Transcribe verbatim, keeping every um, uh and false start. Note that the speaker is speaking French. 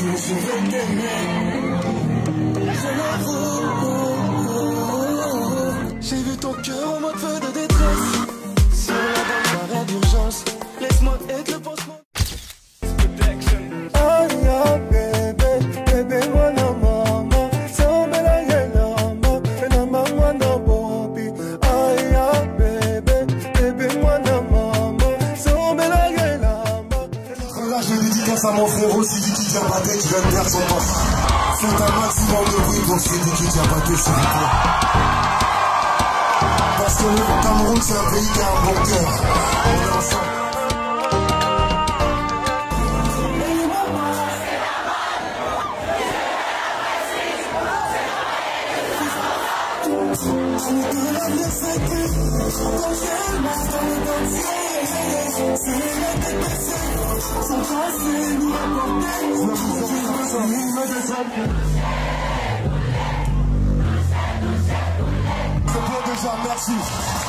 mais je veux t'aimer. Je l'avoue. J'ai vu ton cœur en mode feu de détresse. Sur la bande d'arrêt d'urgence, laisse-moi être le pansement. À mon frérot, c'est lui qui tient batté, qui vient de perdre son poste. Faites un maximum de bruit pour c'est lui qui tient batté, s'il vous plaît. Parce que le Cameroun, c'est un pays qui a un bon cœur. On est ensemble. C'est bon déjà, merci.